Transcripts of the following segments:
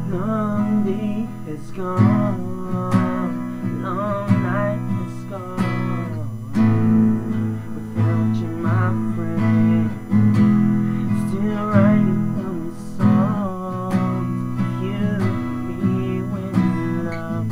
Long day has gone, long night has gone, without you, my friend. Still writing lonely songs of you and me when in love.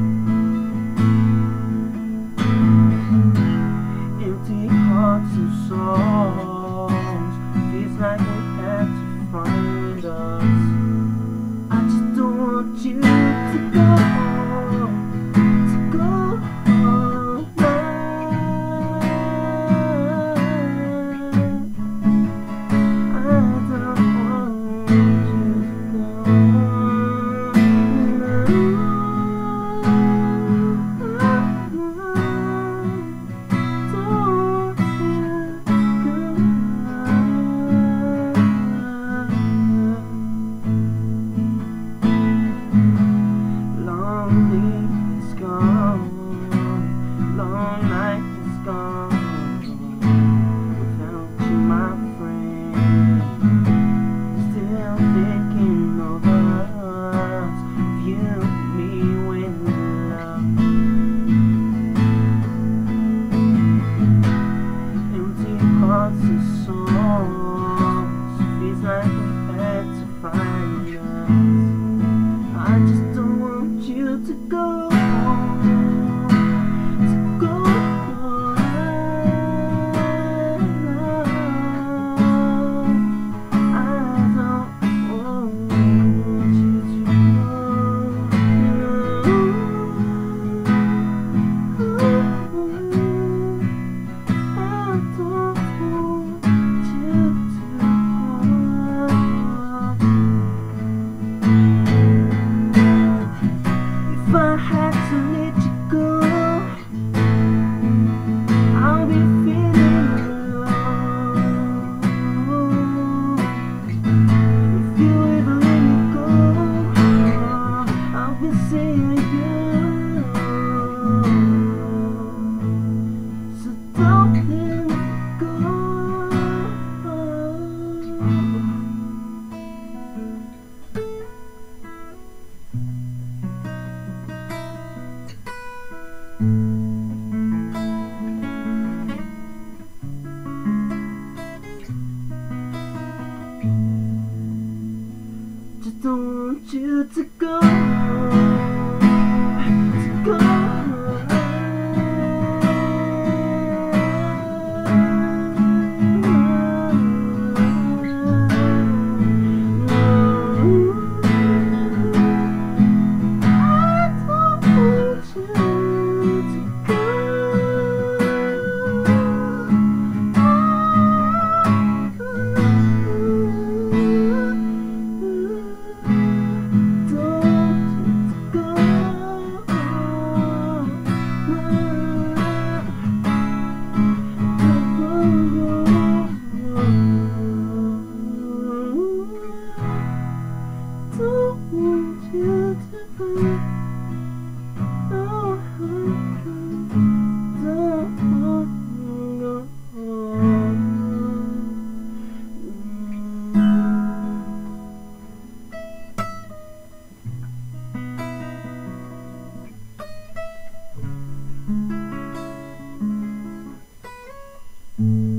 Empty hearts and songs, feels like we had to find us. I just don't want you to go, to go now. I don't want you to go now. Don't you go. Long day is gone, long night is gone, without you, my friend. Still thinking of us, of you and me when in love. Empty hearts and songs, feels like we had to find us. I just don't want you to go, to go now. I don't want you to go now. I don't want you to go. If I had to let you go, I'll be feeling alone. If you ever let me go, I'll be saying you. So don't let me go. Just don't want you to go, to go. Don't want you to go. Don't want to go.